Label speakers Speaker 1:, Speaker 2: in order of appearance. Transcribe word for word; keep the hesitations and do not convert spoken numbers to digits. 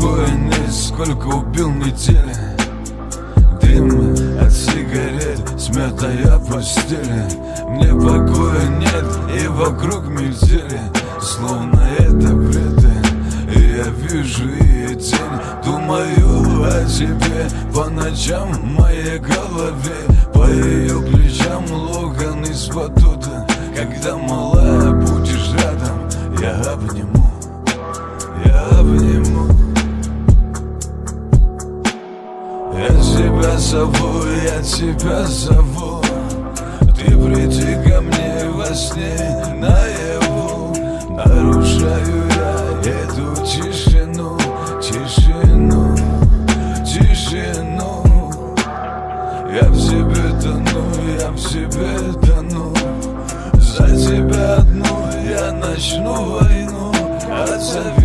Speaker 1: покоя нет, сколько убил недели. Дым от сигарет, смятая постели. Мне покоя нет, и вокруг метели. Словно это бред, и я вижу ее тень. Думаю о тебе по ночам в моей голове. По ее плечам локон из батута. Когда, малая, будешь рядом, я обниму, я обниму. Я тебя зову, я тебя зову. Ты приди ко мне во сне, наяву. Нарушаю я эту тишину, тишину, тишину. Я в себе тону, я в себе тону. За тебя одну я начну войну. Отзови